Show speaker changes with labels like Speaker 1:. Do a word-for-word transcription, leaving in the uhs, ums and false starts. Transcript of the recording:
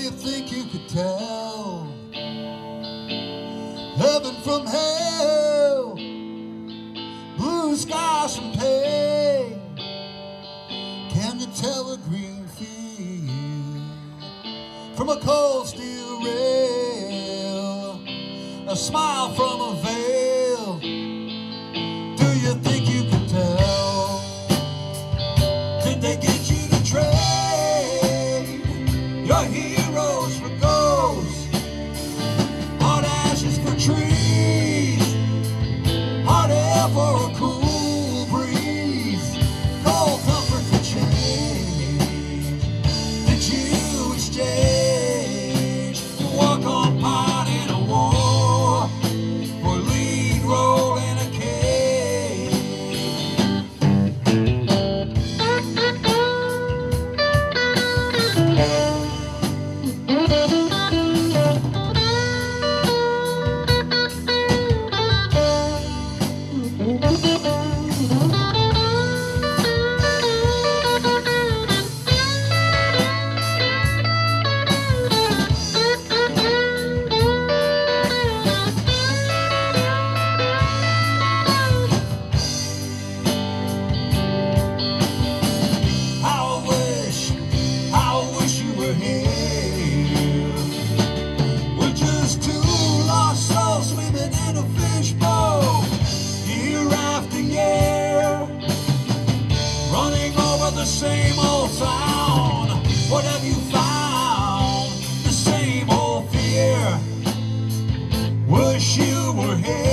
Speaker 1: you think you could tell heaven from hell, blue skies from pain? Can you tell a green field from a cold steel rail, a smile from a veil? Do you think you can tell? Did they get you to trade your heroes for ghosts, hot ashes for trees, hot air for a cool breeze, cold comfort for change? Did you exchange to walk on pot in a war for lead role in a cage? The same old sound. What have you found? The same old fear. Wish you were here.